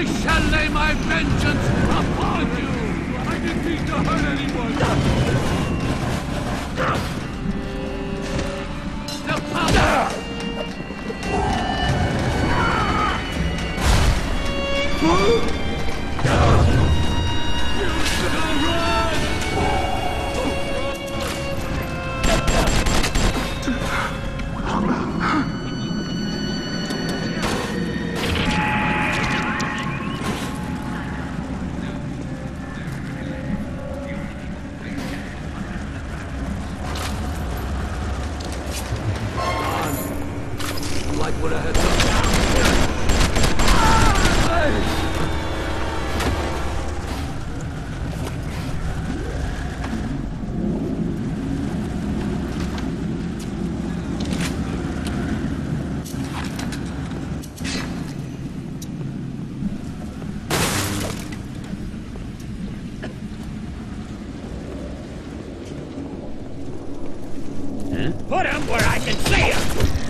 I shall lay my vengeance upon you! I didn't mean to hurt anyone! The power! You should run! Like what I had done. Put him where I can see him!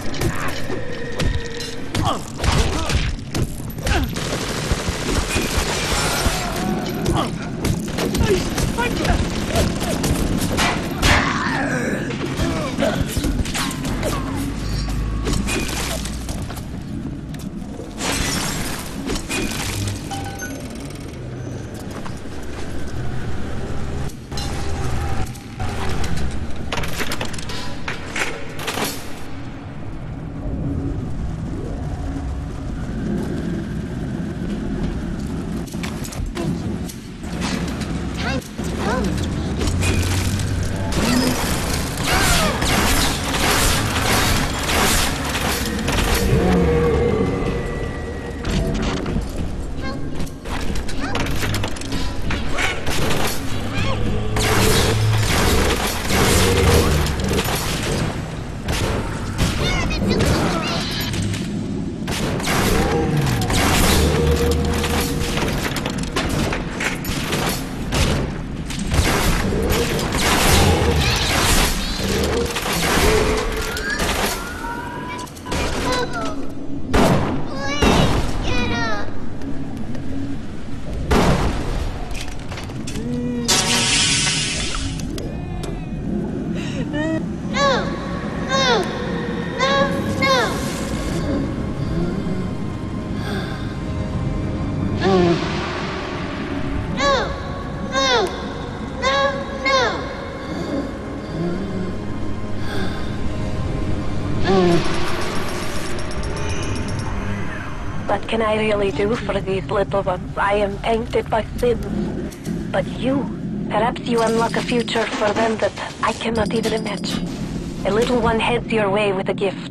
What can I really do for these little ones? I am tainted by sins. But you, perhaps you unlock a future for them that I cannot even imagine. A little one heads your way with a gift.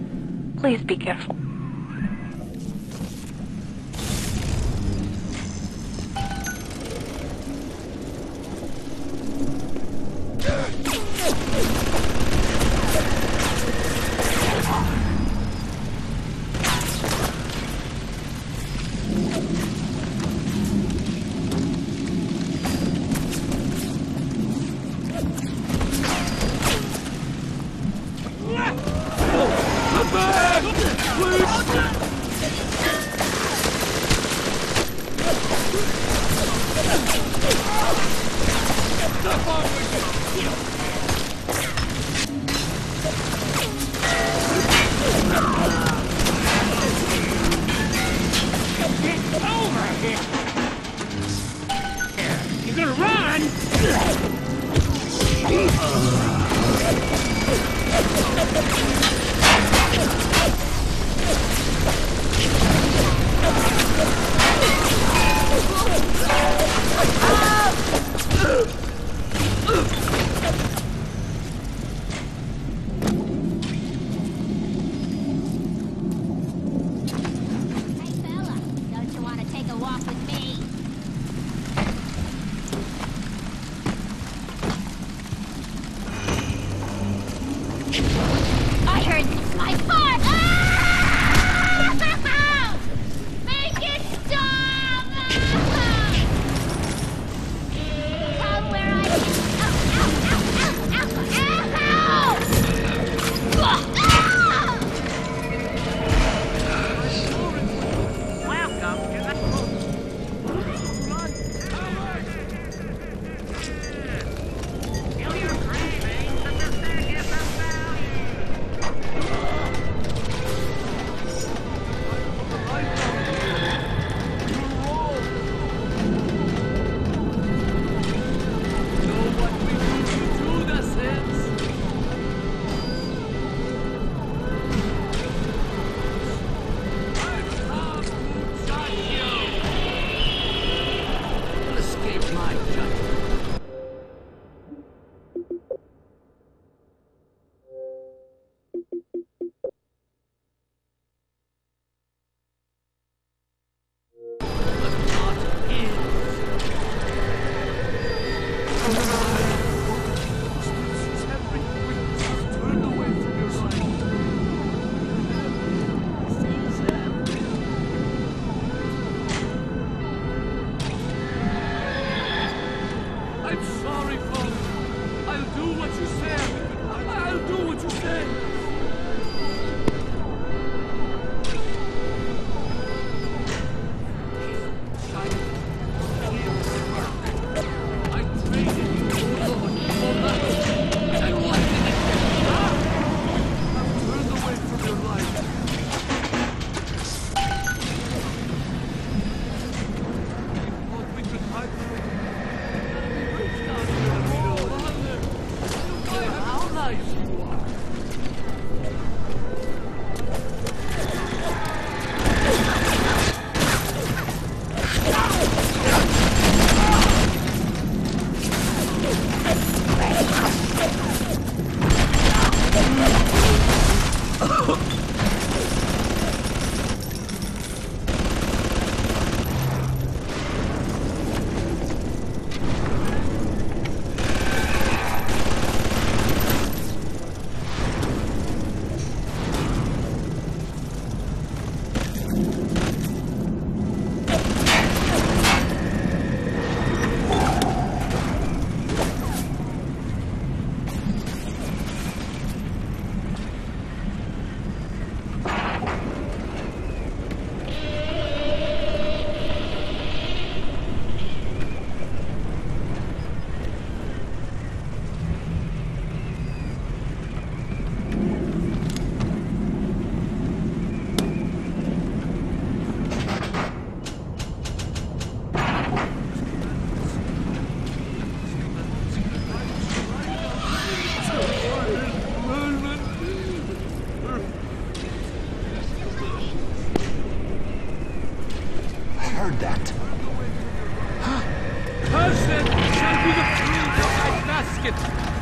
Please be careful. heard that. Person shall be the fruit of thy basket.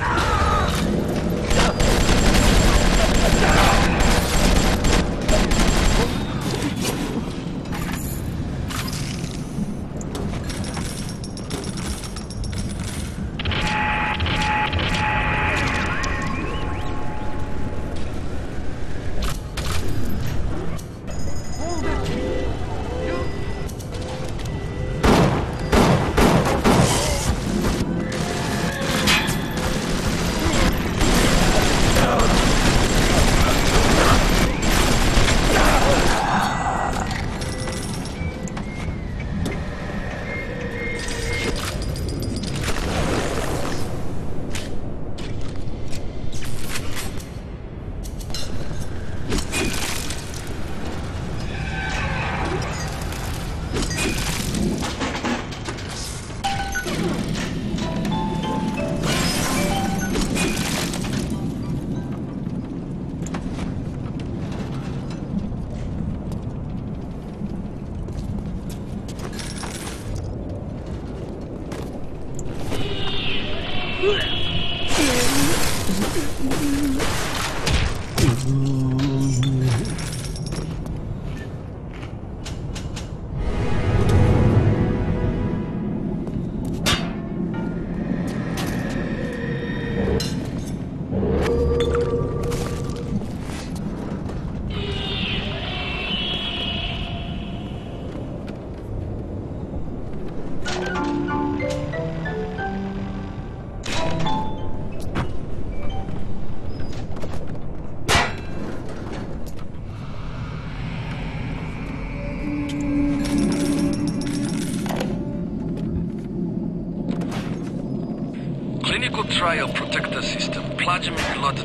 Trial Protector System, Plasmid Lot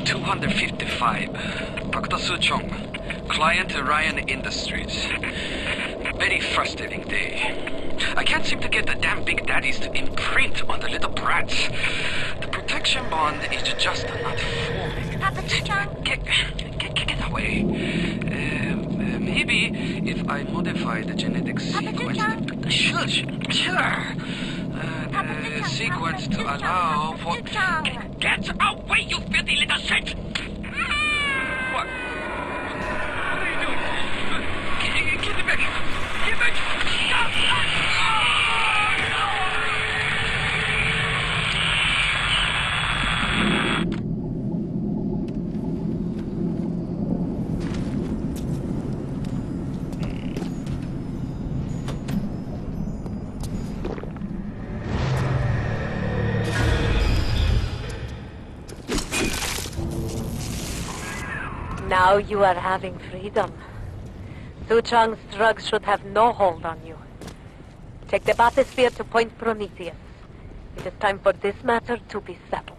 255. Dr. Suchong, Client Ryan Industries. Very frustrating day. I can't seem to get the damn big daddies to imprint on the little brats. The protection bond is just not forming. Papa Suchong? Get away. Maybe if I modify the genetic sequence... Sure. Sequence to allow for... Get away, you filthy little shit! What? What are you doing? Get it back! Get back! Now you are having freedom. Suchong's drugs should have no hold on you. Take the bathysphere to Point Prometheus. It is time for this matter to be settled.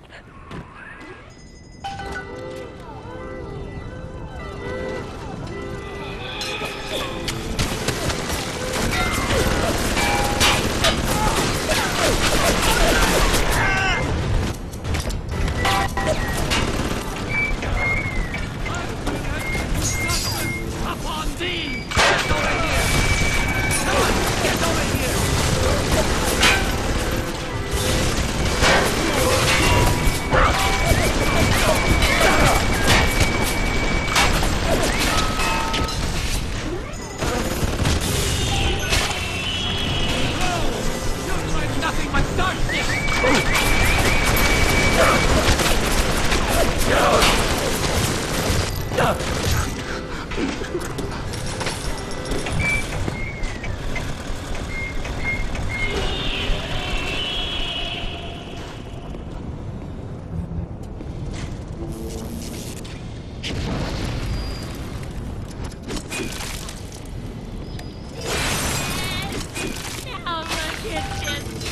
Kitchen.